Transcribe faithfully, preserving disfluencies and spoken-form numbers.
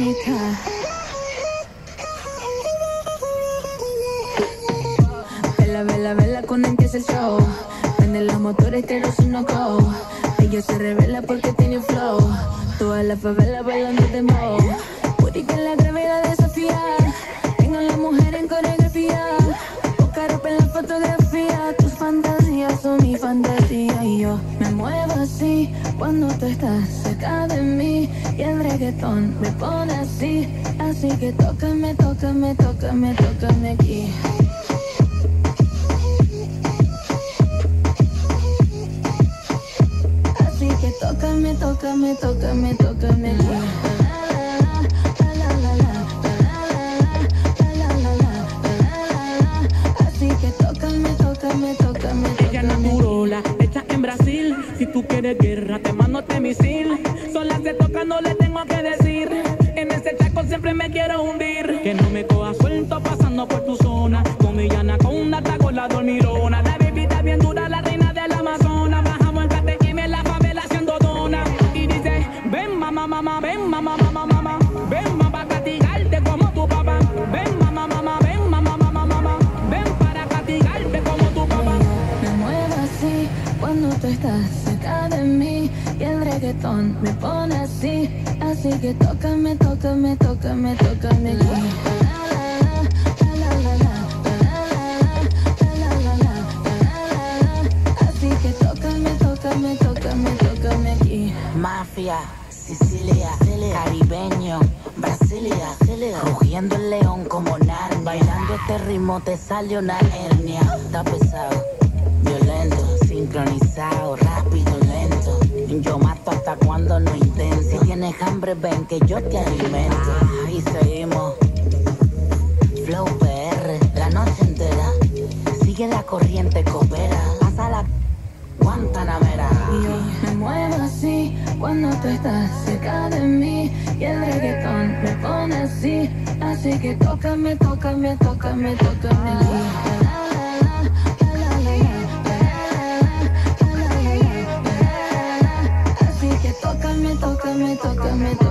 bonita. Vela, vela, vela cuando empieza el show. Prende los motores que no son no go. Ella se revela porque tiene flow. Toda la favela bailando dembow. Puede que la gravedad desafía. Tengo la mujer en coreografía. Busca ropa en la fotografía. Tus fantasías son mi fantasía. Y yo me muevo así cuando tú estás cerca de mí. Y el reggaetón me pone así. Así que tócame, tócame, tócame, tócame aquí. Así que tócame, tócame, tócame, tócame aquí. Ella naturola, hecha en Brasil. Si tú quieres guerra, te mando este misil. Sola se toca, no le tengo que decir. En ese chaco siempre me quiero hundir. Que no me coja suelto pasando por tu zona. Con mi anaconda, hasta con la dormirona. La bebida bien dura, la reina del Amazonas. Bajamos el K T M en la favela haciendo dona. Y dice, ven mamá, mamá, ven mamá, mamá, mamá. Ven mamá para castigarte como tu papá. Ven mamá, mamá, ven mamá, mamá, mamá. Ven para castigarte como tu papá. Me muevo así cuando tú estás cerca de mí. Y el reggaetón me pone así. Así que tócame, tócame, tócame, tócame aquí. Así que tócame, tócame, tócame, tócame aquí. Mafia, Sicilia, caribeño, Brasilia, rugiendo el león como Narnia. Bailando este ritmo te sale una hernia. Está pesado, violento, sincronizado, rápido, lento. Yo mato hasta cuando no intento. Si tienes hambre ven que yo te alimento. Y seguimos, Flow P R, la noche entera. Sigue la corriente, coopera. Pasa la Guantanamera. Y yo me muevo así cuando tú estás cerca de mí. Y el reggaetón me pone así. Así que tócame, tócame, tócame, tócame aquí. Así que tócame, tócame, tócame, tócame.